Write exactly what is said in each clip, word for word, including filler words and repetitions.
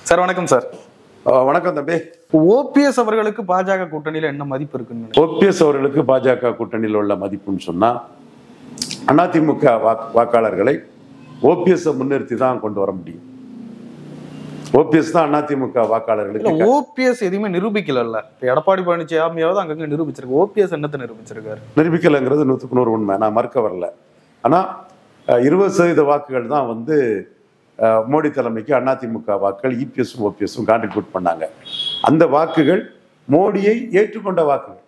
Sir வணக்கம் sir. வணக்கம் தம்பி. ஓபிஎஸ் அவர்களுக்கு பாஜக கூட்டணியில என்ன மதிப்பு இருக்குன்னு? ஓபிஎஸ் அவர்களுக்கு பாஜக கூட்டணியில் உள்ள மதிப்புன்னு சொன்னா அதிமுக வாக்காளர்களை ஓபிஎஸ் முன்னிறுத்தி தான் கொண்டு வர முடியும். ஓபிஎஸ் தான் அதிமுக வாக்காளர்களுக்கு. ஓபிஎஸ் எதுவுமே நிரூபிக்கல. எடப்பாடி பழனிசாமியாவது அங்கங்க நிரூபிச்சிருக்கு. ஓபிஎஸ் என்னத்தை நிரூபிச்சிருக்காரு? நிரூபிக்கலைங்கிறது நூற்றுக்கு நூறு உண்மை, நான் மறுக்க வரல. ஆனா இருபது சதவீத வாக்குகள் தான் வந்து மோடி தலைமைக்கு அதிமுக வாக்குகள் இபிஎஸும் ஓபிஎஸும் கான்ட்ரிபியூட் பண்ணாங்க. அந்த வாக்குகள் மோடியை ஏற்றுக்கொண்ட வாக்குகள்.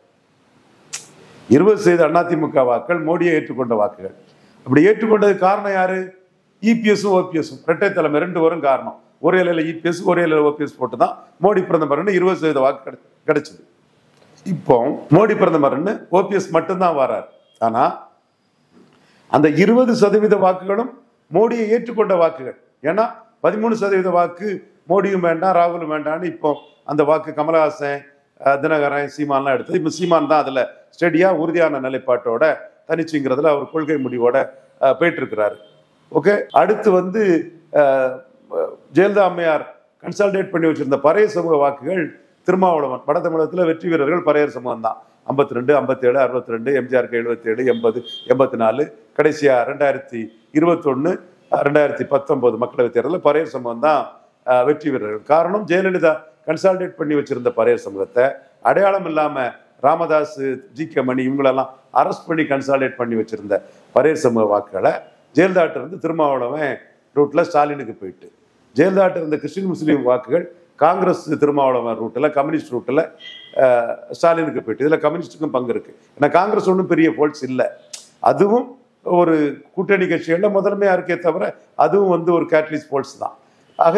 இருபது சதவீத அதிமுக வாக்குகள் மோடியை ஏற்றுக்கொண்ட வாக்குகள். அப்படி ஏற்றுக்கொண்டது காரணம் யாரு? இபிஎஸும் ஓபிஎஸும் இரட்டை தலைமை ரெண்டு வரும் காரணம். ஒரே இலையில இபிஎஸ் ஒரே இலையில ஓபிஎஸ் போட்டு தான் மோடி பிரதமர்னு இருபது சதவீத வாக்கு கிடைச்சது. இப்போ மோடி பிரதமர்னு ஓபிஎஸ் மட்டும்தான் வராரு. ஆனா அந்த இருபது சதவீத வாக்குகளும் மோடியை ஏற்றுக்கொண்ட வாக்குகள். ஏன்னா பதிமூணு சதவீத வாக்கு மோடியும் வேண்டாம் ராகுலும் வேண்டாம்னு இப்போ அந்த வாக்கு கமலஹாசன், தினகரன், சீமான்லாம் எடுத்தது. இப்போ சீமான் தான் அதுல ஸ்டெடியா உறுதியான நிலைப்பாட்டோட தனிச்சுங்கிறதுல அவர் கொள்கை முடிவோட போயிட்டு இருக்கிறாரு. ஓகே, அடுத்து வந்து ஜெயலலிதா அம்மையார் கன்சால்டேட் பண்ணி வச்சிருந்த பறைய சமூக வாக்குகள் திருமாவளவன். வட தமிழகத்தில் வெற்றி வீரர்கள் பறையர் சமூகம் தான். ஐம்பத்தி ரெண்டு ஐம்பத்தி ஏழு அறுபத்தி ரெண்டு எம்ஜிஆருக்கு எழுபத்தி ஏழு எண்பது எண்பத்தி நாலு கடைசியா ரெண்டாயிரத்தி இருபத்தி ஒன்னு ரெண்டாயிரத்தி பத்தொன்பது மக்களவைத் தேர்தலில் பறையர் சமூகம் தான் வெற்றி வீரர்கள். காரணம், ஜெயலலிதா கன்சால்டேட் பண்ணி வச்சிருந்த பறையர் சமூகத்தை அடையாளம் இல்லாம ராமதாஸ், ஜி கே மணி இவங்களெல்லாம் அரெஸ்ட் பண்ணி கன்சால்டேட் பண்ணி வச்சிருந்த பறையர் சமூக வாக்குகளை ஜெயலலிதாட்ட இருந்து திருமாவளவன் ரூட்ல ஸ்டாலினுக்கு போயிட்டு, ஜெயலலிதாட்ட இருந்த கிறிஸ்டின் முஸ்லீம் வாக்குகள் காங்கிரஸ் திருமாவளவன் ரூட்டில் கம்யூனிஸ்ட் ரூட்டில் ஸ்டாலினுக்கு போயிட்டு. இதில் கம்யூனிஸ்டுக்கும் பங்கு இருக்கு. ஏன்னா காங்கிரஸ் ஒன்றும் பெரிய போல்ஸ் இல்லை, அதுவும் ஒரு கூட்டணி கட்சிகளில் முதன்மையா இருக்கே தவிர அதுவும் வந்து ஒரு கேட்டலிஸ்ட் போல்ஸ் தான். ஆக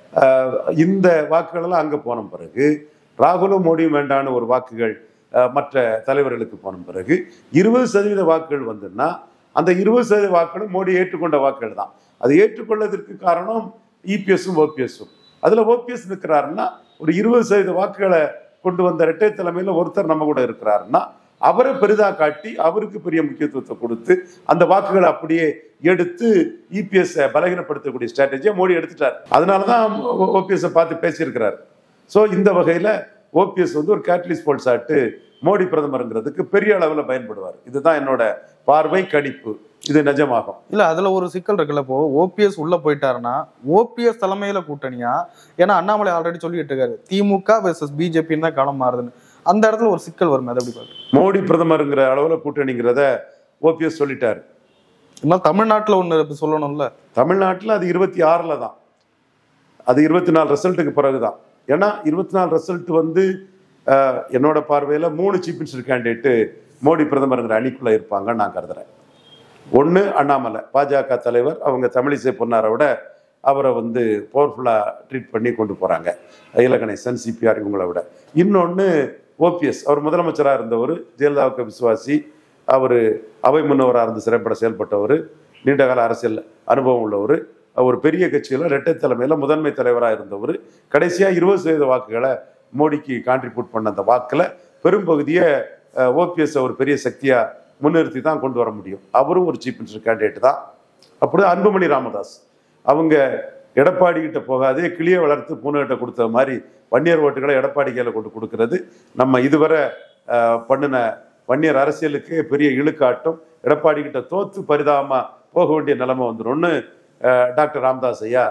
இந்த வாக்குகள் எல்லாம் அங்கே போன பிறகு ராகுலும் மோடியும் வேண்டான்னு ஒரு வாக்குகள் மற்ற தலைவர்களுக்கு போன பிறகு இருபது சதவீத வாக்குகள் வந்துன்னா அந்த இருபது சதவீத வாக்குகளும் மோடி ஏற்றுக்கொண்ட வாக்குகள் தான். அது ஏற்றுக்கொள்ளதற்கு காரணம் இபிஎஸும் ஓபிஎஸும். அதுல ஓபிஎஸ் இருக்கிறாருன்னா ஒரு இருபது சதவீத வாக்குகளை கொண்டு வந்த இரட்டை தலைமையில ஒருத்தர் நம்ம கூட இருக்கிறாருன்னா அவரை பெரிதா காட்டி அவருக்கு பெரிய முக்கியத்துவத்தை கொடுத்து அந்த வாக்குகளை அப்படியே எடுத்து இபிஎஸ் பலகீனப்படுத்தக்கூடிய ஸ்ட்ராட்டஜியை மோடி எடுத்துட்டார். அதனாலதான் ஓபிஎஸ் பார்த்து பேசியிருக்கிறார். ஸோ இந்த வகையில ஓபிஎஸ் வந்து ஒரு கேட்டலிஸ்ட் போல்ஸ் ஆட்டு மோடி பிரதமருங்கிறதுக்கு பெரிய அளவில் பயன்படுவார். இதுதான் என்னோட பார்வை, கணிப்பு. இது நிஜமாகும். இல்ல அதுல ஒரு சிக்கல் இருக்குல்ல. இப்போ ஓபிஎஸ் உள்ள போயிட்டாருன்னா ஓபிஎஸ் தலைமையில கூட்டணியா? ஏன்னா அண்ணாமலை ஆல்ரெடி சொல்லிட்டு இருக்காரு திமுக வெர்சஸ் பிஜேபின்னு தான் களம் மாறுதுன்னு. அந்த இடத்துல ஒரு சிக்கல் வரும். அதை எப்படி பாருங்க? மோடி பிரதமருங்கிற அளவுல கூட்டணிங்கிறத ஓபிஎஸ் சொல்லிட்டாரு. தமிழ்நாட்டுல ஒண்ணு சொல்லணும்ல. தமிழ்நாட்டுல அது இருபத்தி ஆறுல தான், அது இருபத்தி நாலு ரிசல்ட்டுக்கு பிறகுதான். ஏன்னா இருபத்தி நாலு ரிசல்ட் வந்து என்னோட பார்வையில மூணு சீஃப் மினிஸ்டர் கேண்டிடேட்டு மோடி பிரதமருங்கிற அணிக்குள்ள இருப்பாங்கன்னு நான் கருதுறேன். ஒன்று அண்ணாமலை பாஜக தலைவர், அவங்க தமிழிசை பொன்னாரோட அவரை வந்து பவர்ஃபுல்லாக ட்ரீட் பண்ணி கொண்டு போகிறாங்க, இலகணேசன், சிபிஆர் இவங்களை விட. இன்னொன்று ஓபிஎஸ், அவர் முதலமைச்சராக இருந்தவர், ஜெயலலிதாவுக்கு விசுவாசி, அவர் அவை முன்னவராக இருந்து சிறப்பட செயல்பட்டவர், நீண்டகால அரசியல் அனுபவம் உள்ளவர், ஒரு பெரிய கட்சியில் இரட்டை தலைமையில் முதன்மை தலைவராக இருந்தவர். கடைசியாக இருபது சதவீத வாக்குகளை மோடிக்கு கான்ட்ரிபியூட் பண்ண அந்த வாக்கில் பெரும்பகுதியை ஓபிஎஸ் ஒரு பெரிய சக்தியாக முன்னிறுத்தி தான் கொண்டு வர முடியும். அவரும் ஒரு சீஃப் மினிஸ்டர் கேண்டிடேட் தான். அப்படி அன்புமணி ராமதாஸ், அவங்க எடப்பாடி கிட்ட போகாதே கிளியை வளர்த்து பூனைகிட்ட கொடுத்த மாதிரி வன்னியர் ஓட்டுகளை எடப்பாடி கையில் கொண்டு கொடுக்கறது நம்ம இதுவரை பண்ணின வன்னியர் அரசியலுக்கு பெரிய இழுக்காட்டும். எடப்பாடி கிட்ட தோத்து பரிதாபமா போக வேண்டிய நிலைமை வந்துடும்னு டாக்டர் ராமதாஸ் ஐயா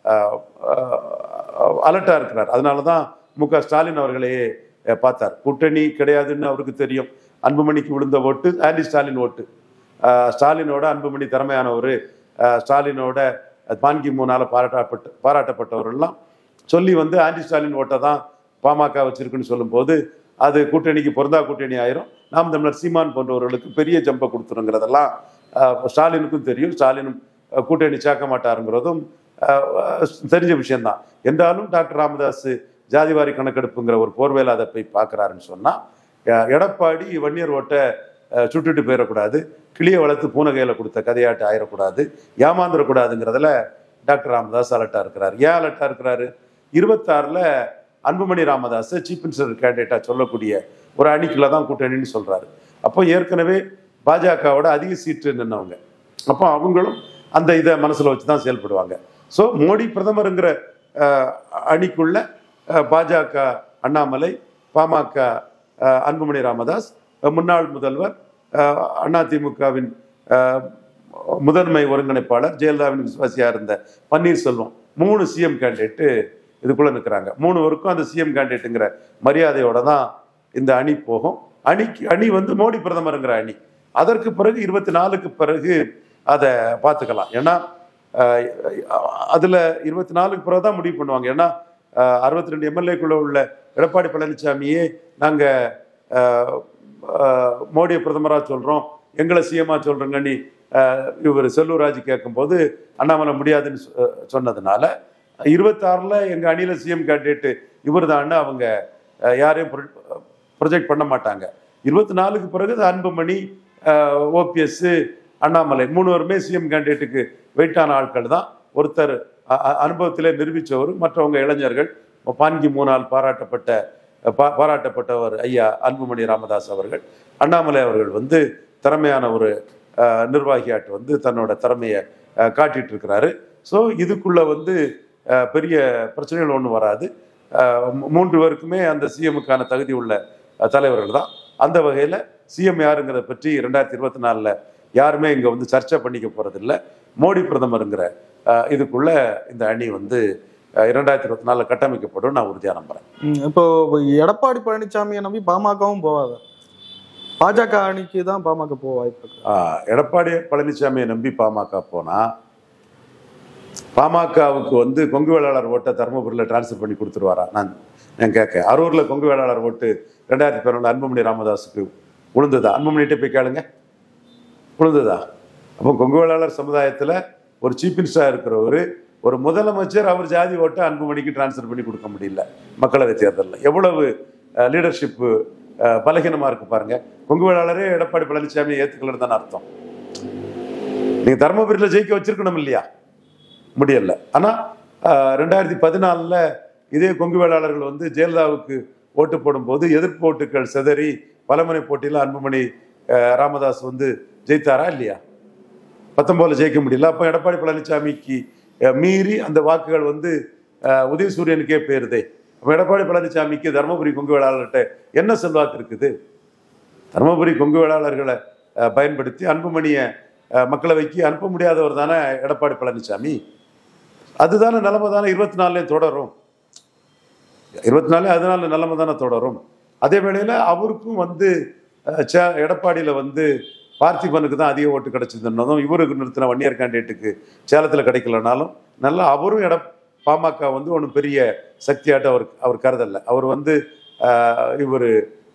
அலர்ட்டா இருக்கிறார். அதனாலதான் மு க ஸ்டாலின் அவர்களையே பார்த்தார். கூட்டணி கிடையாதுன்னு அவருக்கு தெரியும். அன்புமணிக்கு விழுந்த ஓட்டு ஆன்டி ஸ்டாலின் ஓட்டு. ஸ்டாலினோட அன்புமணி திறமையானவர், ஸ்டாலினோட பான்கி மூணால பாராட்டப்பட்டு பாராட்டப்பட்டவர்கள்லாம் சொல்லி வந்து ஆன்டி ஸ்டாலின் ஓட்டை தான் பாமக வச்சிருக்குன்னு சொல்லும் போது அது கூட்டணிக்கு பொருந்தா கூட்டணி ஆயிரும். நாம் தமிழர் சீமான் போன்றவர்களுக்கு பெரிய ஜம்பை கொடுத்துருங்கிறதெல்லாம் ஸ்டாலினுக்கும் தெரியும். ஸ்டாலினும் கூட்டணி சேர்க்க மாட்டாருங்கிறதும் தெரிஞ்ச விஷயம்தான். என்றாலும் டாக்டர் ராமதாஸ் ஜாதிவாரி கணக்கெடுப்புங்கிற ஒரு போர்வேல அதை போய் பார்க்குறாருன்னு சொன்னால் எடப்பாடி வன்னியர் ஓட்டை சுட்டுட்டு போயிடக்கூடாது, கிளியை வளர்த்து பூனகையில் கொடுத்த கதையாட்டு ஆயிடக்கூடாது, ஏமாந்துடக்கூடாதுங்கிறதுல டாக்டர் ராமதாஸ் அலர்ட்டா இருக்கிறார். ஏன் அலர்ட்டா இருக்கிறாரு? இருபத்தாறுல அன்புமணி ராமதாஸ் சீஃப் மினிஸ்டர் கேண்டிடேட்டா சொல்லக்கூடிய ஒரு அணிக்குள்ள தான் கூட்டணின்னு சொல்றாரு. அப்போ ஏற்கனவே பாஜகவோட அதிக சீட்டு நின்னவங்க, அப்போ அவங்களும் அந்த இதை மனசுல வச்சுதான் செயல்படுவாங்க. ஸோ மோடி பிரதமருங்கிற அணிக்குள்ள பாஜக அண்ணாமலை, பாமக அன்புமணி ராமதாஸ், முன்னாள் முதல்வர் அதிமுகவின் முதன்மை ஒருங்கிணைப்பாளர் ஜெயலலிதாவின் விசுவாசியா இருந்த பன்னீர்செல்வம், மூணு சிஎம் கேண்டிடேட்டு இதுக்குள்ள நிற்கிறாங்க. மூணு பேருக்கும் அந்த சிஎம் கேண்டிடேட்டுங்கிற மரியாதையோட தான் இந்த அணி போகும். அணிக்கு அணி வந்து மோடி பிரதமருங்கிற அணி. அதற்கு பிறகு இருபத்தி நாலுக்கு பிறகு அதை பார்த்துக்கலாம். ஏன்னா அதுல இருபத்தி நாலுக்கு பிறகு தான் முடிவு பண்ணுவாங்க. ஏன்னா அறுபத்தி ரெண்டு எம்எல்ஏக்குள்ள உள்ள எடப்பாடி பழனிசாமியே நாங்க மோடியை பிரதமராக சொல்றோம், எங்களை சிஎம்மா சொல்றோங்க நீ இவர் செல்லூர் ராஜு கேட்கும்போது அண்ணாமலை முடியாதுன்னு சொன்னதுனால இருபத்தி ஆறுல எங்க அணியில சிஎம் கேண்டிடேட் இவர் தான் அவங்க யாரையும் ப்ரொஜெக்ட் பண்ண மாட்டாங்க. இருபத்தி நாலுக்கு பிறகு அன்புமணி, ஓபிஎஸ், அண்ணாமலை மூணு பேருமே சிஎம் கேண்டிடேட்டுக்கு வெயிட்டான ஆட்கள் தான். ஒருத்தர் அனுபவத்திலே நிரூபித்தவர், மற்றவங்க இளைஞர்கள். பான்கி மூணால் பாராட்டப்பட்ட பா பாராட்டப்பட்டவர் ஐயா அன்புமணி ராமதாஸ் அவர்கள். அண்ணாமலை அவர்கள் வந்து திறமையான ஒரு நிர்வாகியாட்டு வந்து தன்னோட திறமையை காட்டிட்டு இருக்கிறாரு. ஸோ இதுக்குள்ள வந்து பெரிய பிரச்சனைகள் ஒன்றும் வராது. மூன்று பேருக்குமே அந்த சிஎம்முக்கான தகுதி உள்ள தலைவர்கள் தான். அந்த வகையில் சிஎம் யாருங்கிறத பற்றி ரெண்டாயிரத்தி இருபத்தி நாலில் யாருமே இங்கே வந்து சர்ச்சை பண்ணிக்க போகிறதில்ல. மோடி பிரதமருங்கிற இதுக்குள்ள இந்த அணி வந்து இரண்டாயிரத்தி இருபத்தி நாலில் கட்டமைக்கப்படும் நான் உறுதியாக நம்புறேன். இப்போ எடப்பாடி பழனிசாமியை நம்பி பாமகவும் போவாது, பாஜக அணிக்கு தான் பாமக போக வாய்ப்பு. எடப்பாடி பழனிசாமியை நம்பி பாமக போனா பாமகவுக்கு வந்து கொங்கு வேளாளர் ஓட்டை தருமபுரியில் டிரான்ஸ்ஃபர் பண்ணி கொடுத்துருவாரா? நான் நான் கேட்க. அரூரில் கொங்கு வேளாளர் ஓட்டு ரெண்டாயிரத்தி பதினொன்று அன்புமணி ராமதாஸுக்கு உளுந்ததா? அன்புமணிகிட்ட போய் கேளுங்க, உளுந்ததா? அப்போ கொங்கு வேளாளர் சமுதாயத்தில் ஒரு சீஃப் மினிஸ்டராக இருக்கிறவர், ஒரு முதலமைச்சர், அவர் ஜாதி ஓட்டை அன்புமணிக்கு டிரான்ஸ்ஃபர் பண்ணி கொடுக்க முடியல மக்களவை தேர்தலில். எவ்வளவு லீடர்ஷிப்பு பலகீனமாக இருக்கு பாருங்க. கொங்கு வேளாளரே எடப்பாடி பழனிசாமியை ஏற்றுக்கலன்னு தானே அர்த்தம். நீங்க தருமபுரியில் ஜெயிக்க வச்சிருக்கணும் இல்லையா? முடியல. ஆனால் ரெண்டாயிரத்தி பதினாலில் இதே கொங்கு வேளாளர்கள் வந்து ஜெயலலிதாவுக்கு ஓட்டு போடும்போது எதிர்ப்பு ஓட்டுகள் சிதறி பலமுனை போட்டியில் அன்புமணி ராமதாஸ் வந்து ஜெயித்தாரா இல்லையா? பத்தொன்பதுல ஜெயிக்க முடியல. அப்போ எடப்பாடி பழனிசாமிக்கு மீறி அந்த வாக்குகள் வந்து உதயசூரியனுக்கே போயிருதே. அப்போ எடப்பாடி பழனிசாமிக்கு தருமபுரி கொங்கு வேளாளர்கிட்ட என்ன செல்வாக்கு இருக்குது? தருமபுரி கொங்கு வேளாளர்களை பயன்படுத்தி அன்புமணியை மக்களவைக்கு அனுப்ப முடியாதவர் தானே எடப்பாடி பழனிசாமி. அதுதானே நிலைமை தானே இருபத்தி நாலுலேயும் தொடரும். இருபத்தி நாலு அதனால நிலைமை தானே தொடரும். அதே வேளையில் அவருக்கும் வந்து எடப்பாடியில் வந்து பார்த்திபனுக்கு தான் அதிக ஓட்டு கிடைச்சதுன்னதும், இவருக்கு நிறுத்தின வன்னியர் கேண்டிடேட்டுக்கு சேலத்தில் கிடைக்கலனாலும் நல்லா அவரும் எட பாமக வந்து ஒன்றும் பெரிய சக்தியாட்டு அவர் அவர் கருதல்ல. அவர் வந்து இவர்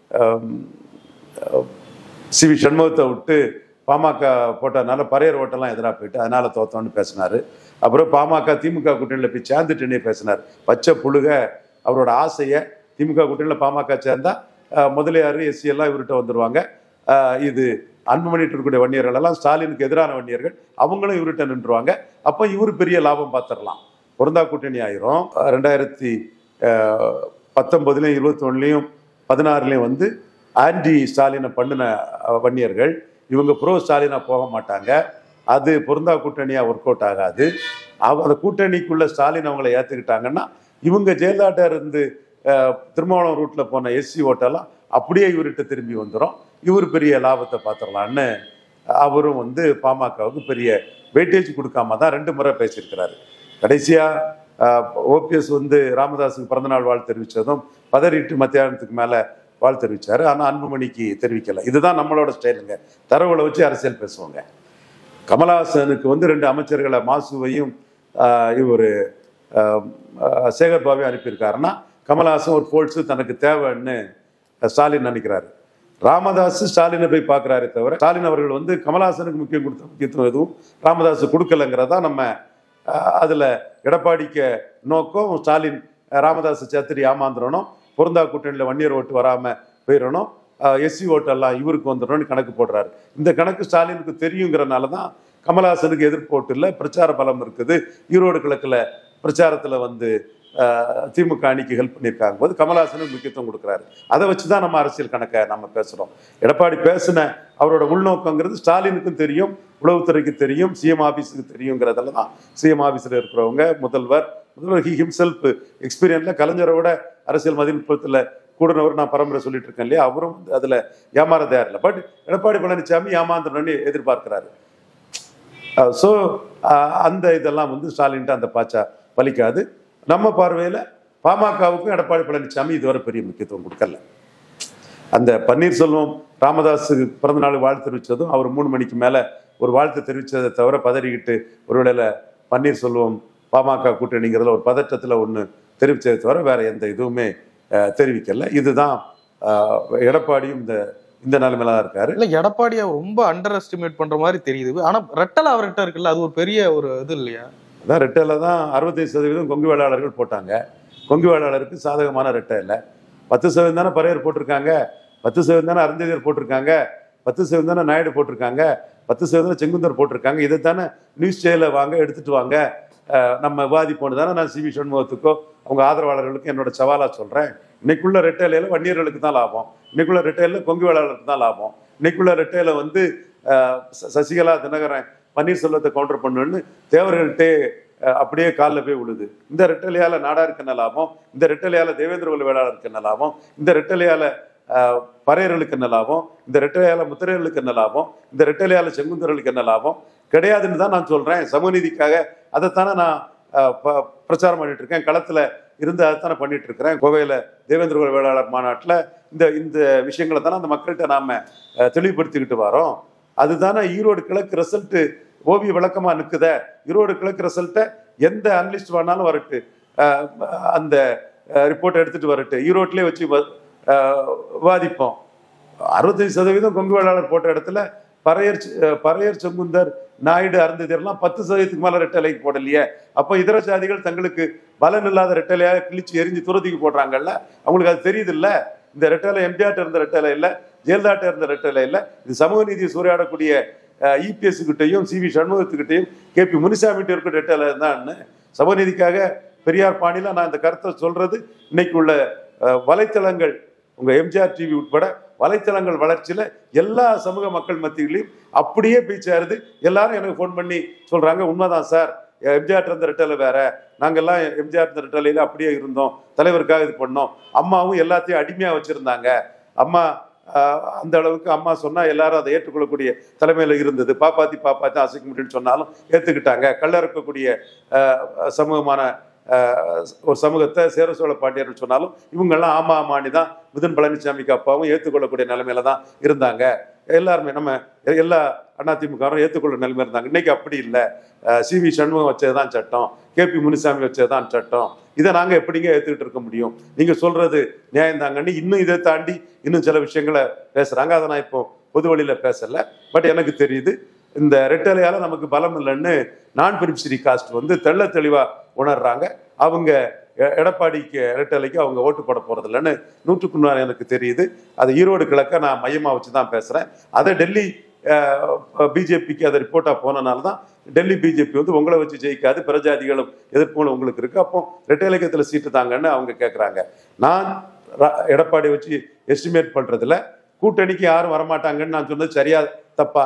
சி வி சண்முகத்தை விட்டு பாமக போட்டதுனால பரையர் ஓட்டெல்லாம் எதிராக போயிட்டு அதனால தோத்தோன்னு பேசினார். அப்புறம் பாமக திமுக கூட்டணியில் போய் சேர்ந்துட்டுன்னே பேசினார். பச்சை புழுக அவரோட ஆசையை திமுக கூட்டணியில் பாமக சேர்ந்தா முதலியார் எஸ்சி எல்லாம் இவர்கிட்ட வந்துடுவாங்க. இது அன்புமணிட்டு இருக்கக்கூடிய வன்னியர்கள் எல்லாம் ஸ்டாலினுக்கு எதிரான வன்னியர்கள், அவங்களும் இவர்கிட்ட நின்றுவாங்க. அப்போ இவர் பெரிய லாபம் பார்த்துடலாம். பொருந்தா கூட்டணி ஆயிரும். ரெண்டாயிரத்தி பத்தொன்பதுலையும் இருபத்தி ஒன்றுலையும் பதினாறுலையும் வந்து ஆன்டி ஸ்டாலினை பண்ணின வன்னியர்கள் இவங்க ப்ரோ ஸ்டாலினா போக மாட்டாங்க. அது பொருந்தா கூட்டணியா ஒர்க் அவுட் ஆகாது. அவ அந்த கூட்டணிக்குள்ள ஸ்டாலின் அவங்களை ஏற்றுக்கிட்டாங்கன்னா இவங்க ஜெயலலிதா இருந்து திருமாவளம் ரூட்ல போன எஸ்சி ஓட்டெல்லாம் அப்படியே இவர்கிட்ட திரும்பி வந்துடும். இவர் பெரிய லாபத்தை பார்த்துடலான்னு அவரும் வந்து பாமகவுக்கு பெரிய வெயிட்டேஜ் கொடுக்காம தான் ரெண்டு முறை பேசியிருக்கிறாரு. கடைசியா ஓபிஎஸ் வந்து ராமதாஸுக்கு பிறந்தநாள் வாழ்த்து தெரிவித்ததும் பதறிட்டு மத்தியானத்துக்கு மேலே வாழ்த்து தெரிவித்தார். ஆனால் அன்புமணிக்கு தெரிவிக்கலை. இதுதான் நம்மளோட ஸ்டைலுங்க. தரவுகளை வச்சு அரசியல் பேசுவாங்க. கமலஹாசனுக்கு வந்து ரெண்டு அமைச்சர்களை மாசுவையும் இவர் சேகர் பாபையும் அனுப்பியிருக்காருன்னா கமலஹாசன் ஒரு போல்ஸு தனக்கு தேவைன்னு ஸ்டாலின் நினைக்கிறாரு. ராமதாஸ் ஸ்டாலினை போய் பார்க்குறாரே தவிர ஸ்டாலின் அவர்கள் வந்து கமலஹாசனுக்கு முக்கியம் கொடுத்த முக்கியத்துவம் எதுவும் ராமதாஸ் கொடுக்கலைங்கிறதா நம்ம அதில் எடப்பாடிக்க நோக்கம். ஸ்டாலின் ராமதாஸை சேர்த்துட்டு ஏமாந்துடணும், பொருந்தா கூட்டணியில் வன்னியர் ஓட்டு வராமல் போயிடணும், எஸ்சி ஓட்டெல்லாம் இவருக்கு வந்துடணும்னு கணக்கு போடுறாரு. இந்த கணக்கு ஸ்டாலினுக்கு தெரியுங்கிறனால தான் கமலஹாசனுக்கு எதிர்ப்பு ஓட்டு இல்லை, பிரச்சார பலம் இருக்குது. ஈரோடு கிழக்கில் பிரச்சாரத்தில் வந்து திமுக அணிக்கு ஹெல்ப் பண்ணியிருக்காங்க போது கமல்ஹாசனுக்கு முக்கியத்துவம் கொடுக்குறாரு. அதை வச்சு தான் நம்ம அரசியல் கணக்கை நம்ம பேசுகிறோம். எடப்பாடி பேசின அவரோட உள்நோக்கங்கிறது ஸ்டாலினுக்கும் தெரியும், உளவுத்துறைக்கு தெரியும், சிஎம் ஆஃபீஸுக்கு தெரியுங்கிறதுல தான் சிஎம் ஆஃபீஸில் இருக்கிறவங்க முதல்வர் முதல்வர் ஹி ஹிம்செல்ஃப் எக்ஸ்பீரியன்ஸில் கலைஞரோட அரசியல் மதிநுட்பத்தில் கூடனவர் நான் பரம்பரை சொல்லிட்டு இருக்கேன் இல்லையா, அவரும் வந்து அதில் ஏமாற தயார் இல்லை. பட் எடப்பாடி பழனிசாமி ஏமாந்தணும்னு எதிர்பார்க்கிறாரு. ஸோ அந்த இதெல்லாம் வந்து ஸ்டாலின்ட்டு அந்த பாச்சா பலிக்காது. நம்ம பார்வையில் பாமகவுக்கும் எடப்பாடி பழனிசாமி இதுவரை பெரிய முக்கியத்துவம் கொடுக்கல. அந்த பன்னீர்செல்வம் ராமதாஸுக்கு பிறந்த நாள் வாழ்த்து தெரிவித்ததும் அவர் மூணு மணிக்கு மேலே ஒரு வாழ்த்து தெரிவித்ததை தவிர பதறிக்கிட்டு ஒருவேளை பன்னீர்செல்வம் பாமக கூட்டணிங்கிறதுல ஒரு பதற்றத்தில் ஒன்று தெரிவித்ததை தவிர வேற எந்த இதுவுமே தெரிவிக்கல. இதுதான் எடப்பாடியும் இந்த இந்த நிலைமையில தான் இருக்காரு. இல்லை, எடப்பாடியை ரொம்ப அண்டர் எஸ்டிமேட் பண்ற மாதிரி தெரியுது. ஆனால் ரெட்டலை அவர்கிட்ட இருக்குல்ல, அது ஒரு பெரிய ஒரு இது இல்லையா? அதான் ரெட்டையில தான் அறுபத்தைந்து சதவீதம் கொங்கு வேளாளர்கள் போட்டாங்க. கொங்கு வேளாளருக்கு சாதகமான ரெட்டை இல்லை. பத்து சதவீதம் தானே பறையர் போட்டிருக்காங்க, பத்து சதவீதம் தானே அருந்ததியர் போட்டிருக்காங்க, பத்து சதவீதம் தானே நாயுடு போட்டிருக்காங்க, பத்து சதவீதம் செங்குந்தர் போட்டிருக்காங்க. இதை தானே நியூஸ் சேனலில் வாங்க எடுத்துட்டு வாங்க நம்ம விவாதிப்போன்னு தானே நான் சி வி சண்முகத்துக்கோ அவங்க ஆதரவாளர்களுக்கு என்னோட சவாலாக சொல்கிறேன். இன்னைக்குள்ள ரெட்டையில வன்னியர்களுக்கு தான் லாபம், இன்னைக்குள்ள ரெட்டையில கொங்கு வேளாளருக்கு தான் லாபம், இன்னைக்குள்ள ரெட்டையில வந்து சசிகலா தினகரன் பன்னீர்செல்வத்தை கவுண்டர் பண்ணுன்னு தேவர்கள்ட்டே அப்படியே காலில் போய் விழுது. இந்த ரெட்டலையால நாடாருக்கு என்ன லாபம், இந்த ரெட்டலையால தேவேந்திர குல வேளாளருக்கு என்ன லாபம், இந்த ரெட்டலையால பறையர்களுக்கு என்ன லாபம், இந்த ரெட்டலையால முத்திரையர்களுக்கு என்ன லாபம், இந்த ரெட்டலையால செங்குந்தர்களுக்கு என்ன லாபம் கிடையாதுன்னு தான் நான் சொல்றேன். சமூகநீதிக்காக அதைத்தானே நான் பிரச்சாரம் பண்ணிட்டு இருக்கேன், களத்துல இருந்து அதைத்தானே பண்ணிட்டு இருக்கிறேன். கோவையில தேவேந்திர குல வேளாளர் மாநாட்டில் இந்த இந்த விஷயங்களை தானே அந்த மக்கள்கிட்ட நாம தெளிவுபடுத்திக்கிட்டு வரோம். அதுதானே ஈரோடு கிழக்கு ரிசல்ட் ஓவிய விளக்கமா நிற்குத. ஈரோடு கிழக்கு ரிசல்ட்டை எந்த அனலிஸ்ட் வேணாலும் வரட்டு, அந்த ரிப்போர்ட்டை எடுத்துட்டு வரட்டு, ஈரோட்டிலே வச்சு விவாதிப்போம். அறுபத்தஞ்சு சதவீதம் கொங்கு வேளாளர் போட்ட இடத்துல பறையர் பறையர் செங்குந்தர் நாயுடு அருந்ததியர்லாம் பத்து சதவீதத்துக்கு மேல ரெட்டலைக்கு போடலையே. அப்போ இதர சாதிகள் தங்களுக்கு பலன் இல்லாத ரெட்டலையாக கிழிச்சு எரிஞ்சு துரத்திக்கு போடுறாங்கல்ல, அவங்களுக்கு அது தெரியுது இல்ல. இந்த ரெட்டலை எம்ஜிஆர் இருந்த ரெட்டலை இல்லை, ஜெயலலிதா இருந்த ரெட்டலை இல்லை. இது சமூக நீதியை சூறையாடக்கூடிய இபிஎஸ் கிட்டையும் சி வி சண்முகத்துக்கிட்டையும் கே பி முனிசாமிகிட்ட இருக்கிற ரெட்டலை தான். சமூக நீதிக்காக பெரியார் பாணியில நான் இந்த கருத்தை சொல்றது, இன்னைக்கு உள்ள வலைத்தளங்கள் உங்க எம்ஜிஆர் டிவி உட்பட வலைத்தளங்கள் வளர்ச்சியில எல்லா சமூக மக்கள் மத்தியிலையும் அப்படியே போய் சேருது. எல்லாரும் எனக்கு ஃபோன் பண்ணி சொல்றாங்க, உண்மைதான் சார், எம்ஜிஆர் இருந்த ரெட்டலை வேற, நாங்கெல்லாம் எம்ஜிஆர் இருந்த ரெட்டலையில அப்படியே இருந்தோம், தலைவருக்காக இது பண்ணோம். அம்மாவும் எல்லாத்தையும் அடிமையா வச்சிருந்தாங்க, அம்மா அந்த அளவுக்கு அம்மா சொன்னா எல்லாரும் அதை ஏற்றுக்கொள்ளக்கூடிய தலைமையில இருந்தது. பாப்பாத்தி பாப்பாத்தி அசைக்க முடியும்னு சொன்னாலும் ஏத்துக்கிட்டாங்க. கல்லறுக்கக்கூடிய சமூகமான ஒரு சமூகத்தை சேர சோழ பாண்டியர்கள் சொன்னாலும் இவங்கெல்லாம் ஆமா ஆமானி தான் மிதுன் பழனிசாமிக்கு அப்பாவும் ஏற்றுக்கொள்ளக்கூடிய நிலைமையில தான் இருந்தாங்க. எல்லாருமே நம்ம எல்லா அதிமுக ஏற்றுக்கொள்ள நிலைமை இருந்தாங்க. இன்னைக்கு அப்படி இல்லை. சி வி சண்முகம் வச்சதுதான் சட்டம், கே பி முனிசாமி வச்சதுதான் சட்டம். இதை நாங்க எப்படிங்க ஏத்துக்கிட்டு இருக்க முடியும்? நீங்க சொல்றது நியாயந்தாங்கன்னு இன்னும் இதை தாண்டி இன்னும் சில விஷயங்களை பேசுறாங்க. அதை நான் இப்போ பொது வழியில பேசல. பட் எனக்கு தெரியுது இந்த ரெட்டலையால நமக்கு பலம் இல்லைன்னு நான் பெனிஃபிஷரி காஸ்ட் வந்து தெள்ள தெளிவா உணர்றாங்க. அவங்க எடப்பாடிக்கு ரெட்டலைக்கு அவங்க ஓட்டு போட போறது இல்லைன்னு நூற்றுக்கு நூறு எனக்கு தெரியுது. அது ஈரோடு கிழக்க நான் மையமா வச்சுதான் பேசுறேன். அதை டெல்லி பிஜேபிக்கு அதை ரிப்போர்ட்டா போனனால தான் டெல்லி பிஜேபி வந்து உங்களை வச்சு ஜெயிக்காது, பிரஜாதிகளும் எதிர்ப்புகளும் உங்களுக்கு இருக்கு, அப்போ ரெட்டலைக்கத்துல சீட்டு தாங்கன்னு அவங்க கேட்கறாங்க. நான் எடப்பாடி வச்சு எஸ்டிமேட் பண்றதுல கூட்டணிக்கு யாரும் வரமாட்டாங்கன்னு நான் சொன்னது சரியா தப்பா?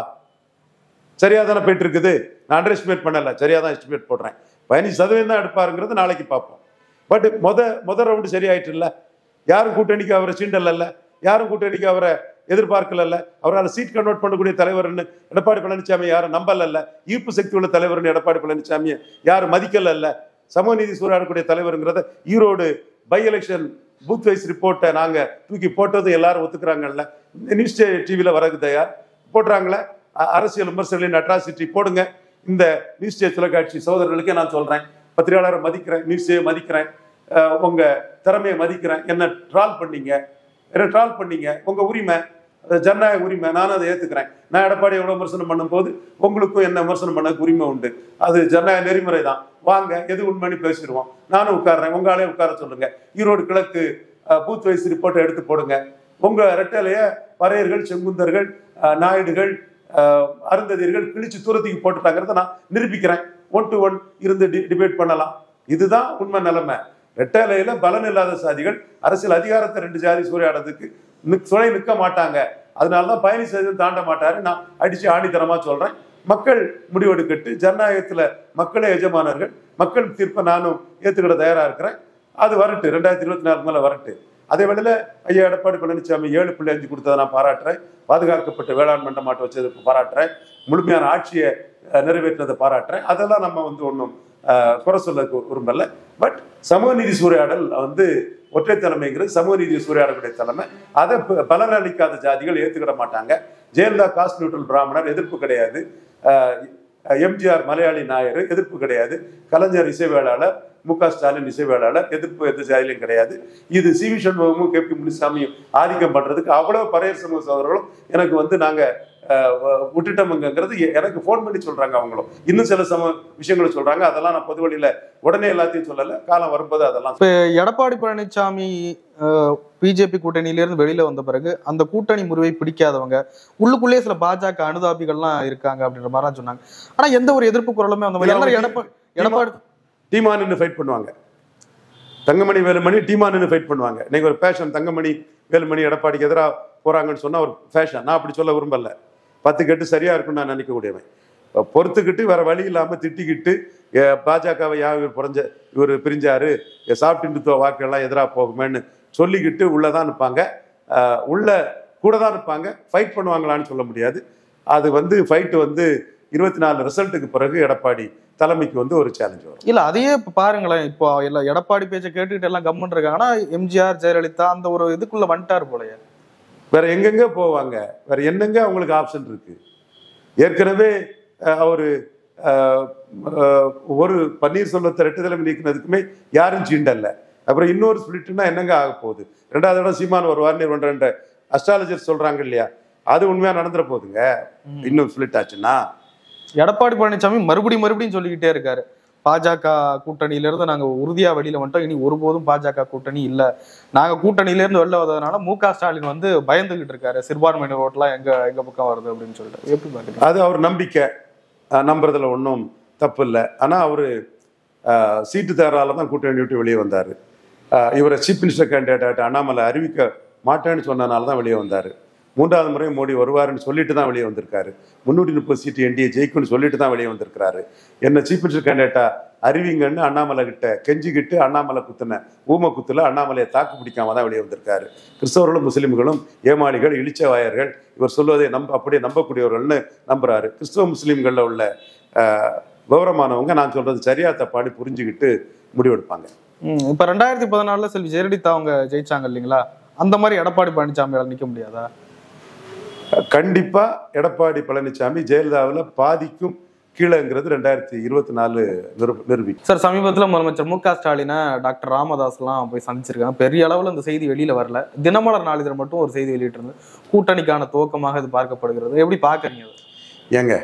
சரியா தானே போயிட்டு இருக்குது. நான் அண்டர் எஸ்டிமேட் பண்ணல, சரியா தான் எஸ்டிமேட் போடுறேன். பதினஞ்சு சதவீதம் தான் எடுப்பாருங்கிறது நாளைக்கு பார்ப்போம். பட் முத முத ரவுண்டு சரியாயிட்டு இல்ல, யாரும் கூட்டணிக்கு அவரை சீண்டல்ல, யாரும் கூட்டணிக்கு அவரை எதிர்பார்க்கல, அவரால் சீட் கன்வெர்ட் பண்ணக்கூடிய தலைவர்னு எடப்பாடி பழனிசாமி யாரும் நம்பல, ஈர்ப்பு சக்தி உள்ள தலைவர்னு எடப்பாடி பழனிசாமியை யாரும் மதிக்கல, சமூக நீதி சூறையாடக்கூடிய தலைவருங்கிறத Erode by election booth wise ரிப்போர்ட்டை நாங்க தூக்கி போட்டது எல்லாரும் ஒத்துக்கிறாங்கல்ல. நியூஸ் டிவியில வரது தயார் போடுறாங்களே, அரசியல் விமர்சகர்களின் அட்ராசிட்டி போடுங்க. இந்த நியூஸ் தொலைக்காட்சி சகோதரர்களுக்கே நான் சொல்றேன், பத்திரிகையாளரை மதிக்கிறேன், நியூஸே மதிக்கிறேன், உங்க திறமையை மதிக்கிறேன். என்ன ட்ரால் பண்ணீங்க, என்ன ட்ரால் பண்ணீங்க, உங்க உரிமை, ஜனநாயக உரிமை, நானும் அதை ஏத்துக்கிறேன். நான் எடப்பாடி எவ்வளவு விமர்சனம் பண்ணும் போது உங்களுக்கும் என்ன விமர்சனம் பண்ண உரிமை உண்டு, அது ஜனநாயக நெறிமுறை தான். வாங்க, எது உண்மைன்னு பேசிடுவோம். நானும் உட்கார்றேன், உங்களாலே உட்கார சொல்லுங்க. ஈரோடு கிழக்கு பூத் வைஸ் ரிப்போர்ட்டை எடுத்து போடுங்க. உங்க ரெட்டலைய பறையர்கள், செங்குந்தர்கள், நாயுடுகள், அருந்ததியர்கள் கிழிச்சு தூரத்துக்கு போட்டுட்டாங்கிறத நான் நிரூபிக்கிறேன். ஒன் டு ஒன் இருந்து டிபேட் பண்ணலாம். இதுதான் உண்மை நிலைமை. ரெட்டலையில பலன் இல்லாத சாதிகள் அரசியல் அதிகாரத்தை ரெண்டு ஜாதி சூறையாடுறதுக்கு துணை நிற்க மாட்டாங்க. அதனாலதான் பயணிச்சதும் தாண்ட மாட்டாரு. நான் அடிச்சு ஆணித்தரமா சொல்றேன். மக்கள் முடிவெடுக்கட்டு. ஜனநாயகத்துல மக்களே எஜமானர்கள். மக்கள் தீர்ப்பை நானும் ஏத்துக்கிட தயாரா இருக்கிறேன். அது வரட்டு, ரெண்டாயிரத்தி இருபத்தி நாலுக்கு மேல வரட்டு. அதே வேளையில ஐயா எடப்பாடி பழனிசாமி ஏழு புள்ளி அஞ்சு கொடுத்ததை நான் பாராட்டுறேன். பாதுகாக்கப்பட்ட வேளாண் மண்டமாட்ட வச்சதுக்கு பாராட்டுறேன். முழுமையான ஆட்சியை நிறைவேற்றினதை பாராட்டுறேன். அதெல்லாம் நம்ம வந்து ஒன்றும் குறை சொல்ல விரும்பல. பட் சமூக நீதி சூறையாடல் வந்து ஒற்றை தலைமைங்கிறது சமூக நீதி சூறையாடக்கூடிய தலைமை. அதை பலன் அளிக்காத ஜாதிகள் ஏற்றுக்கிட மாட்டாங்க. ஜெயலலிதா காஸ்ட் நியூட்ரல் பிராமணர், எதிர்ப்பு கிடையாது. எம்ஜிஆர் மலையாளி நாயர், எதிர்ப்பு கிடையாது. கலைஞர் இசைவேளாளர், மு க ஸ்டாலின் இசைவேளாளர், எதிர்ப்பு எந்த ஜாதியிலும் கிடையாது. இது சி வி சண்முகமும் கே பி முனிசாமியும் ஆதிக்கம் பண்றதுக்கு அவ்வளவு பரையர் சமூக சகோதரர்களும் எனக்கு வந்து நாங்க விட்டுட்டோம்ங்கிறது எனக்கு போன் பண்ணி சொல்றாங்க. அவங்களும் இன்னும் சில சம விஷயங்களை சொல்றாங்க. அதெல்லாம் நான் பொது வழியில உடனே எல்லாத்தையும் சொல்லல. காலம் வரும்போது அதெல்லாம். இப்ப எடப்பாடி பழனிசாமி பிஜேபி கூட்டணியிலிருந்து வெளியில வந்த பிறகு அந்த கூட்டணி முறிவை பிடிக்காதவங்க உள்ளுக்குள்ளேயே சில பாஜக அனுதாபிகள்லாம் இருக்காங்க அப்படின்ற மாதிரி சொன்னாங்க. ஆனா எந்த ஒரு எதிர்ப்பு குரலுமே அந்த மாதிரி எடப்பாடி எடப்பாடி டீமா நின்று ஃபைட் பண்ணுவாங்க. தங்கமணி வேலுமணி டீமா நின்று ஃபைட் பண்ணுவாங்க. நீங்க ஒரு பேஷன் தங்கமணி வேலுமணி எடப்பாடிக்கு எதிராக போறாங்கன்னு சொன்னா ஒரு ஃபேஷன். நான் அப்படி சொல்ல விரும்பல. பத்து கெட்டு சரியா இருக்குன்னு நான் நினைக்கக்கூடியவன். பொறுத்துக்கிட்டு வேற வழி இல்லாம திட்டிக்கிட்டு பாஜகவை யா இவர் புரஞ்ச இவர் பிரிஞ்சாரு, சாப்பிட்டு இந்துத்துவ வாக்குகள்லாம் எதிராக போகுமேன்னு சொல்லிக்கிட்டு உள்ளதான் இருப்பாங்க. உள்ள கூட தான் இருப்பாங்க. ஃபைட் பண்ணுவாங்களான்னு சொல்ல முடியாது. அது வந்து ஃபைட்டு வந்து இருபத்தி நாலு ரிசல்ட்டுக்கு பிறகு எடப்பாடி தலைமைக்கு வந்து ஒரு சேலஞ்ச் வரும். இல்ல அதையே இப்ப பாருங்களேன். இப்போ எல்லாம் எடப்பாடி பேச்சை கேட்டுக்கிட்டு எல்லாம் கம்மன் இருக்காங்க. ஆனா எம்ஜிஆர் ஜெயலலிதா அந்த ஒரு இதுக்குள்ள வந்துட்டாரு போலயே. வேற எங்கெங்க போவாங்க? வேற என்னங்க அவங்களுக்கு ஆப்ஷன் இருக்கு? ஏற்கனவே அவரு ஒரு பன்னீர்செல்வத்தை ரெட்டு தலைமை நீக்கினதுக்குமே யாரும் சீண்டல்ல. அப்புறம் இன்னொரு ஸ்பிளிட்னா என்னங்க ஆக போகுது? ரெண்டாவது இடம் சீமான் வருவார்னு ஒன்று அஸ்ட்ராலஜர் சொல்றாங்க இல்லையா? அது உண்மையா நடந்துற போகுதுங்க. இன்னும் ஸ்பிளிட் ஆச்சுன்னா எடப்பாடி பழனிசாமி மறுபடியும் மறுபடியும் சொல்லிக்கிட்டே இருக்காரு, பாஜக கூட்டணியில இருந்து நாங்க உறுதியா வெளியில வந்துட்டோம், இனி ஒருபோதும் பாஜக கூட்டணி இல்ல, நாங்க கூட்டணியில இருந்து வெளில வந்ததுனால மு க ஸ்டாலின் வந்து பயந்துகிட்டு இருக்காரு, சிறுபான்மையினர் ஓட்டெல்லாம் எங்க எங்க பக்கம் வருது அப்படின்னு சொல்லிட்டு. எப்படி பாக்குறீங்க? அது அவர் நம்பிக்கை, நம்புறதுல ஒன்றும் தப்பு இல்லை. ஆனா அவரு சீட்டு தேர்தலால தான் கூட்டணி விட்டு வெளியே வந்தாரு. இவரை சீஃப் மினிஸ்டர் கேண்டிடேட் அண்ணாமலை அறிவிக்க மாட்டேன்னு சொன்னதுனால தான் வெளியே வந்தாரு. மூன்றாவது முறை மோடி வருவாருன்னு சொல்லிட்டு தான் வெளியே வந்திருக்காரு. முன்னூற்றி முப்பது சீட்டு என்டிஏ ஜெயிக்கும்னு சொல்லிட்டு தான் வெளியே வந்திருக்காரு. என்ன சீஃப் மினிஸ்டர் கேண்டிடேட்டா அறிவிங்கன்னு அண்ணாமலை கிட்ட கெஞ்சிக்கிட்டு அண்ணாமலை குத்துன ஊம குத்துல அண்ணாமலையை தாக்கு பிடிக்காம தான் வெளியே வந்திருக்காரு. கிறிஸ்தவர்களும் முஸ்லீம்களும் ஏமாளிகள், இழிச்சவாயர்கள், இவர் சொல்வதை நம்ப அப்படியே நம்பக்கூடியவர்கள்னு நம்புறாரு. கிறிஸ்தவ முஸ்லீம்களில் உள்ள விவரமானவங்க நான் சொல்றது சரியா தப்பான்னு புரிஞ்சுக்கிட்டு முடிவெடுப்பாங்க. இப்ப ரெண்டாயிரத்தி பதினாலுல செல்வி ஜெயலலிதா அவங்க ஜெயிச்சாங்க இல்லைங்களா? அந்த மாதிரி எடப்பாடி பழனிசாமியால் நிக்க முடியாதா? கண்டிப்பா எடப்பாடி பழனிசாமி ஜெயலலிதாவில் பாதிக்கும் கீழேங்கிறது ரெண்டாயிரத்தி இருபத்தி நாலு நிரூபி. சார், சமீபத்தில் முதலமைச்சர் மு க ஸ்டாலினை டாக்டர் ராமதாஸ் எல்லாம் போய் சந்திச்சிருக்காங்க. பெரிய அளவில் இந்த செய்தி வெளியில வரல. தினமலர் நாளிதழ் மட்டும் ஒரு செய்தி வெளியிட்டு இருந்து கூட்டணிக்கான துவக்கமாக இது பார்க்கப்படுகிறது. எப்படி பாக்குறீங்க? ஏங்க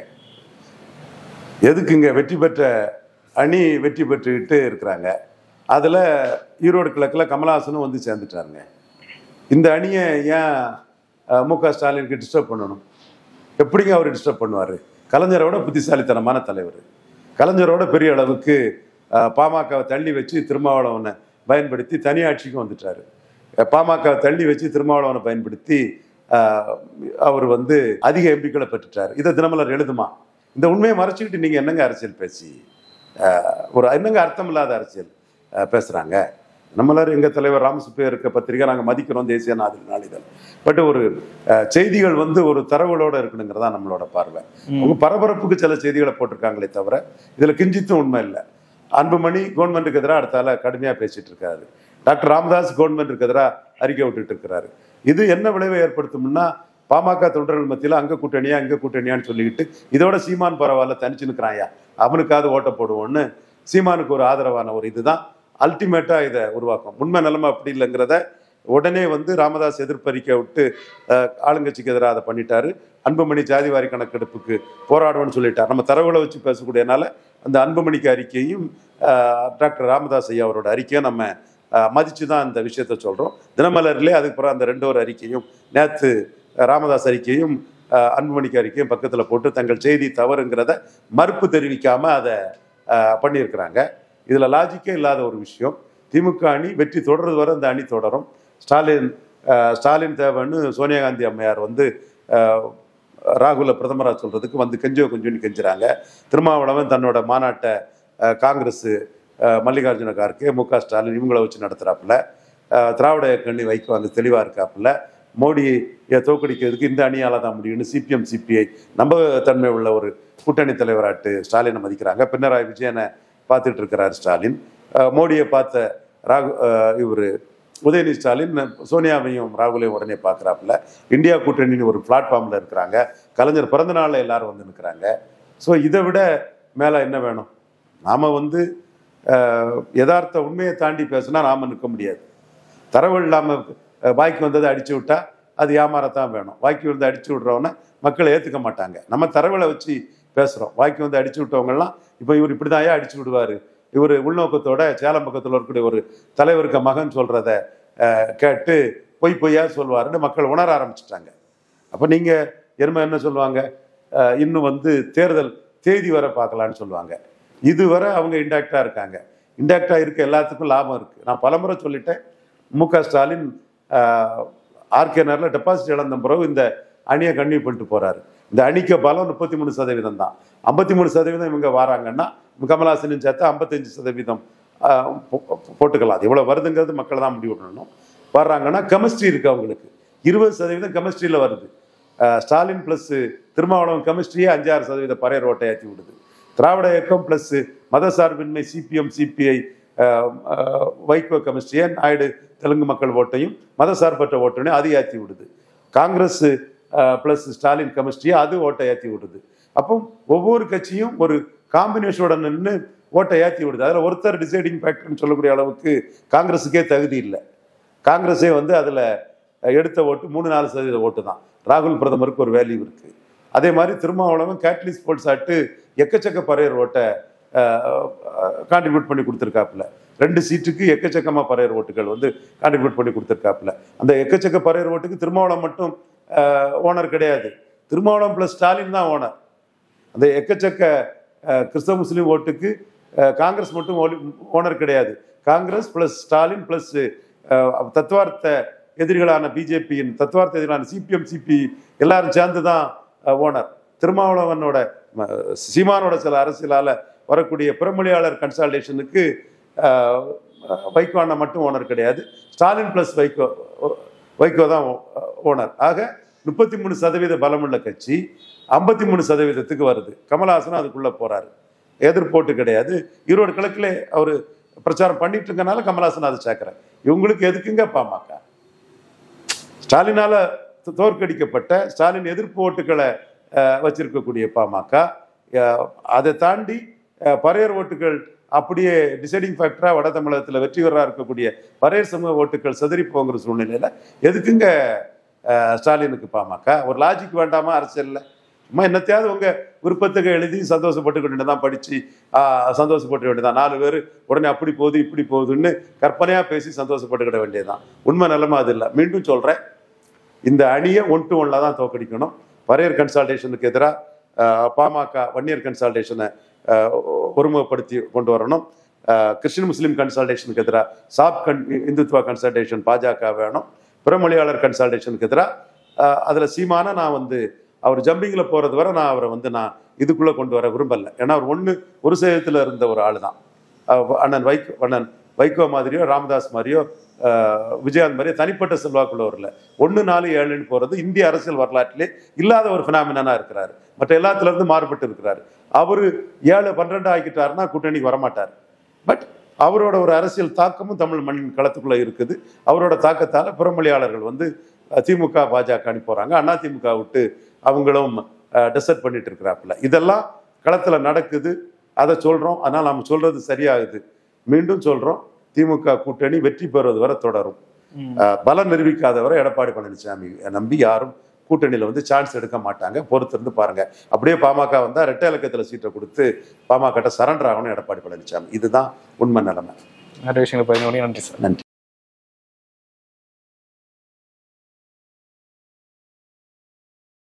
எதுக்குங்க வெற்றி பெற்ற அணி வெற்றி பெற்றுக்கிட்டு இருக்கிறாங்க. அதுல ஈரோடு கிழக்குல கமலஹாசனும் வந்து சேர்ந்துட்டாருங்க. இந்த அணியை ஏன் மு க ஸ்டாலினுக்கு டிஸ்டர்ப் பண்ணணும்? எப்படிங்க அவர் டிஸ்டர்ப் பண்ணுவார்? கலைஞரோட புத்திசாலித்தனமான தலைவர். கலைஞரோட பெரிய அளவுக்கு பாமகவை தள்ளி வச்சு திருமாவளவனை பயன்படுத்தி தனியாட்சிக்கும் வந்துட்டாரு. பாமகவை தள்ளி வச்சு திருமாவளவனை பயன்படுத்தி அவர் வந்து அதிக எம்பிக்களை பெற்றுட்டார். இதை தினமலர் எழுதுமா? இந்த உண்மையை மறைச்சிக்கிட்டு நீங்கள் என்னங்க அரசியல் பேசி ஒரு என்னங்க அர்த்தம் இல்லாத அரசியல் பேசுகிறாங்க? நம்மளாரும் எங்கள் தலைவர் ராமசுப்பையா இருக்க பத்திரிகை நாங்கள் மதிக்கிறோம், தேசிய நாளிதழ் நாளிதழ். பட் ஒரு செய்திகள் வந்து ஒரு தரவுகளோட இருக்கணுங்கிறதா நம்மளோட பார்வை. அவங்க பரபரப்புக்கு சில செய்திகளை போட்டிருக்காங்களே தவிர இதில் கிஞ்சித்தும் உண்மை இல்லை. அன்புமணி கவர்மெண்ட்டுக்கு எதிராக அடுத்தால கடுமையாக பேசிட்டு இருக்காரு. டாக்டர் ராமதாஸ் கவர்மெண்ட்டுக்கு எதிராக அறிக்கை விட்டுட்டு இருக்கிறாரு. இது என்ன விளைவை ஏற்படுத்தும்னா, பாமக தொண்டர்கள் மத்தியில் அங்கே கூட்டணியா இங்கே கூட்டணியான்னு சொல்லிக்கிட்டு இதோட சீமான் பரவாயில்ல தனிச்சு நிற்கிறாயா, அவனுக்காவது ஓட்ட போடுவோன்னு சீமானுக்கு ஒரு ஆதரவான ஒரு இதுதான் அல்டிமேட்டா இதை உருவாக்கும். உண்மை நிலைமை அப்படி இல்லைங்கிறத உடனே வந்து ராமதாஸ் எதிர்ப்பறிக்கை விட்டு ஆளுங்கட்சிக்கு எதிராக அதை பண்ணிட்டாரு. அன்புமணி ஜாதிவாரி கணக்கெடுப்புக்கு போராடுவோன்னு சொல்லிட்டார். நம்ம தரவுகளை வச்சு பேசக்கூடியனால அந்த அன்புமணிக்கு அறிக்கையும் டாக்டர் ராமதாஸ் ஐயா அவரோட அறிக்கையை நம்ம மதிச்சு தான் இந்த விஷயத்த சொல்றோம். தினமலர்லேயே அதுக்கு பிறகு அந்த ரெண்டு ஒரு அறிக்கையும் நேற்று ராமதாஸ் அறிக்கையும் அன்புமணிக்கு அறிக்கையும் பக்கத்தில் போட்டு தங்கள் செய்தி தவறுங்கிறத மறுப்பு தெரிவிக்காம அதை பண்ணியிருக்கிறாங்க. இதில் லாஜிக்கே இல்லாத ஒரு விஷயம். திமுக அணி வெற்றி தொடர்றது வரை அந்த அணி தொடரும். ஸ்டாலின் ஸ்டாலின் தேவைன்னு சோனியா காந்தி அம்மையார் வந்து ராகுல பிரதமராக சொல்றதுக்கு வந்து கெஞ்சோ கொஞ்சோன்னு கெஞ்சுறாங்க. திருமாவளவன் தன்னோட மாநாட்டை காங்கிரஸ் மல்லிகார்ஜுன கார்கே மு க ஸ்டாலின் இவங்களை வச்சு நடத்துறாப்புல. திராவிட இயக்கணி வைக்க வந்து தெளிவாக இருக்காப்புல. மோடியை தோக்கடிக்கிறதுக்கு இந்த அணியால் தான் முடியும்னு சிபிஎம் சிபிஐ நம்பகத்தன்மை உள்ள ஒரு கூட்டணி தலைவராட்டு ஸ்டாலினை மதிக்கிறாங்க. பினராயி விஜயனை பார்த்துட்டு இருக்கிறார் ஸ்டாலின். மோடியை பார்த்த ராகு இவர் உதயநிதி ஸ்டாலின் சோனியாவையும் ராகுலையும் உடனே பார்க்குறாப்புல. இந்தியா கூட்டணின்னு ஒரு பிளாட்ஃபார்மில் இருக்கிறாங்க. கலைஞர் பிறந்த நாளில் எல்லாரும் வந்து நிற்கிறாங்க. ஸோ இதை விட மேலே என்ன வேணும்? நாம் வந்து யதார்த்த உண்மையை தாண்டி பேசுனா நாம் நிற்க முடியாது. தரவு இல்லாமல் வாய்க்கு வந்ததை அடிச்சு விட்டா அது ஏமாறத்தான் வேணும். வாய்க்கு வந்து அடிச்சு விட்றவன மக்களை ஏற்றுக்க மாட்டாங்க. நம்ம தரவுகளை வச்சு பேசுகிறோம். வாய்க்கு வந்து அடிச்சு விட்டவங்கலாம் இப்போ இவர் இப்படி தான் ஏன் அடிச்சு விடுவார், இவர் உள்நோக்கத்தோட சேலம் பக்கத்தில் இருக்கக்கூடிய ஒரு தலைவருக்கு மகன் சொல்கிறத கேட்டு பொய் பொய்யா சொல்வாருன்னு மக்கள் உணர ஆரம்பிச்சிட்டாங்க. அப்போ நீங்கள் எருமை என்ன சொல்லுவாங்க, இன்னும் வந்து தேர்தல் தேதி வரை பார்க்கலான்னு சொல்லுவாங்க. இதுவரை அவங்க இன்டாக்டாக இருக்காங்க. இன்டாக்டாக இருக்க எல்லாத்துக்கும் லாபம் இருக்குது. நான் பலமுறை சொல்லிட்டேன். மு க ஸ்டாலின் ஆர்கே நகரில் டெபாசிட் இழந்த பிறகு இந்த அணியை கன்டினியூ பண்ணிட்டு போகிறாரு. இந்த அணிக்கு பலம் முப்பத்தி மூணு சதவீதம் தான். ஐம்பத்தி மூணு சதவீதம் இவங்க வராங்கன்னா கமல்ஹாசனும் சேர்த்து ஐம்பத்தஞ்சு சதவீதம் போட்டுக்கலாம். அது எவ்வளோ வருதுங்கிறது மக்கள் தான் முடிவு பண்ணணும். வர்றாங்கன்னா கெமிஸ்ட்ரி இருக்குது அவங்களுக்கு. இருபது சதவீதம் கெமிஸ்ட்ரியில் வருது. ஸ்டாலின் ப்ளஸ் திருமாவளவன் கெமிஸ்ட்ரியே அஞ்சாறு சதவீத பறையர் ஓட்டை ஏற்றி விடுது. திராவிட இயக்கம் ப்ளஸ் மதசார்பின்மை சிபிஎம் சிபிஐ வைகோ கெமிஸ்ட்ரியை நாயுடு தெலுங்கு மக்கள் ஓட்டையும் மதசார்பற்ற ஓட்டையும் அது ஏற்றி விடுது. காங்கிரஸ் ப்ளஸ் ஸ்டாலின் கெமிஸ்ட்ரியை அது ஓட்டை ஏற்றி விடுது. அப்போ ஒவ்வொரு கட்சியும் ஒரு காம்பினேஷனோட நின்று ஓட்டை ஏற்றி விடுது. அதில் ஒருத்தர் டிசைடிங் ஃபேக்டர்னு சொல்லக்கூடிய அளவுக்கு காங்கிரஸுக்கே தகுதி இல்லை. காங்கிரஸே வந்து அதில் எடுத்த ஓட்டு மூணு நாலு சதவீத ஓட்டு தான். ராகுல் பிரதமருக்கு ஒரு வேல்யூ இருக்குது. அதே மாதிரி திருமாவளவன் கேட்லிஸ் போல்ஸ் ஆட்டு எக்கச்சக்க பறையர் ஓட்டை கான்ட்ரிபியூட் பண்ணி கொடுத்துருக்காப்புல. ரெண்டு சீட்டுக்கு எக்கச்சக்கமாக பறையர் ஓட்டுகள் வந்து கான்ட்ரிபியூட் பண்ணி கொடுத்துருக்காப்புல. அந்த எக்கச்சக்க பறையர் ஓட்டுக்கு திருமாவளவன் மட்டும் ஓனர் கிடையாது. திருமாவளவன் ப்ளஸ் ஸ்டாலின் தான் ஓனர். அந்த எக்கச்சக்க கிறிஸ்தவ முஸ்லீம் ஓட்டுக்கு காங்கிரஸ் மட்டும் ஓனர் கிடையாது. காங்கிரஸ் ப்ளஸ் ஸ்டாலின் ப்ளஸ் தத்துவார்த்த எதிரிகளான பிஜேபியின் தத்துவார்த்த எதிரிகளான சிபிஎம் சிபி எல்லாரும் சேர்ந்து தான் ஓனர். திருமாவளவனோட சீமானோட சில அரசியலால் வரக்கூடிய பிறமொழியாளர் கன்சால்டேஷனுக்கு வைகோனா மட்டும் ஓனர் கிடையாது. ஸ்டாலின் ப்ளஸ் வைகோ வைகோ தான் ஓனர். ஆக முப்பத்தி மூணு சதவீத பலமுள்ள கட்சி ஐம்பத்தி மூணு சதவீதத்துக்கு வருது. கமல்ஹாசனும் அதுக்குள்ளே போகிறாரு. எதிர்போட்டு கிடையாது. ஈரோடு கிழக்கிலே அவர் பிரச்சாரம் பண்ணிட்டு இருக்கனால கமல்ஹாசன் அதை சேர்க்குறேன். இவங்களுக்கு எதுக்குங்க பாமக? ஸ்டாலினால தோற்கடிக்கப்பட்ட ஸ்டாலின் எதிர்ப்பு ஓட்டுகளை வச்சிருக்கக்கூடிய பாமக அதை தாண்டி பறையர் ஓட்டுகள் அப்படியே டிசைடிங் ஃபேக்டரா வட தமிழகத்தில் வெற்றி பெறா இருக்கக்கூடிய பறையர் சமூக ஓட்டுகள் செதறி போங்கிற சூழ்நிலையில எதுக்குங்க ஸ்டாலினுக்கு பாமக? ஒரு லாஜிக் வேண்டாமா அரசியல்ல? சும்மா என்னத்தையாவது உங்க விருப்பத்துக்கு எழுதி சந்தோஷப்பட்டுக்க வேண்டியதான், படிச்சு சந்தோஷப்பட்டு வேண்டியதான். நாலு பேர் உடனே அப்படி போகுது இப்படி போகுதுன்னு கற்பனையா பேசி சந்தோஷப்பட்டுக்கிட வேண்டியதுதான். உண்மை நிலைமை அது இல்லை. மீண்டும் சொல்றேன், இந்த அணியை ஒன் டு ஒன்ல தான் தோக்கடிக்கணும். பறையர் கன்சால்டேஷனுக்கு எதிராக பாமக வன்னியர் கன்சால்டேஷனை ஒருமுகப்படுத்தி கொண்டு வரணும். கிறிஸ்டின் முஸ்லீம் கன்சால்டேஷனுக்கு எதிராக சாப் கன் இந்துத்துவா கன்சல்டேஷன் பாஜக வேணும். பிறமொழியாளர் கன்சல்டேஷனுக்கு எதிராக அதில் சீமான நான் வந்து அவர் ஜம்பிங்கில் போகிறது வரை நான் அவரை வந்து நான் இதுக்குள்ளே கொண்டு வர விரும்பலை. ஏன்னா அவர் ஒன்று ஒரு சேதத்தில் இருந்த ஒரு ஆள் தான். அண்ணன் வைகோ அண்ணன் வைகோ மாதிரியோ ராமதாஸ் மாதிரியோ விஜயகாந்த் மாதிரியோ தனிப்பட்ட செல்வாக்குள்ள வரல. ஒன்று நாலு ஏழுன்னு போகிறது இந்திய அரசியல் வரலாற்றிலே இல்லாத ஒரு ஃபினாமினா இருக்கிறாரு. மற்ற எல்லாத்துலேருந்து மாறுபட்டு இருக்கிறாரு. அவர் ஏழு பன்னிரெண்டு ஆக்கிட்டாருன்னா கூட்டணிக்கு வரமாட்டார். பட் அவரோட ஒரு அரசியல் தாக்கமும் தமிழ் மண்ணின் களத்துக்குள்ளே இருக்குது. அவரோட தாக்கத்தால் புறமொழியாளர்கள் வந்து திமுக பாஜக அணி போகிறாங்க. அண்ணா திமுக விட்டு அவங்களும் டெசர்ட் பண்ணிட்டு இருக்கிறாப்புல. இதெல்லாம் களத்தில் நடக்குது. அதை சொல்கிறோம். அதனால் நம்ம சொல்கிறது சரியாகுது. மீண்டும் சொல்கிறோம், திமுக கூட்டணி வெற்றி பெறுவது வரை தொடரும். பலம் நிரூபிக்காதவரை எடப்பாடி பழனிசாமி நம்பி யாரும் கூட்டணியில் வந்து சான்ஸ் எடுக்க மாட்டாங்க. பொறுத்திருந்து பாருங்க. அப்படியே பாமக வந்தால் ரெட்டை இலக்கத்தில் சீட்டை கொடுத்து பாமக சரண்டர் ஆகணும் எடப்பாடி பழனிசாமி. இதுதான் உண்மை நிலைமை. நிறைய விஷயங்களை நன்றி சார். நன்றி.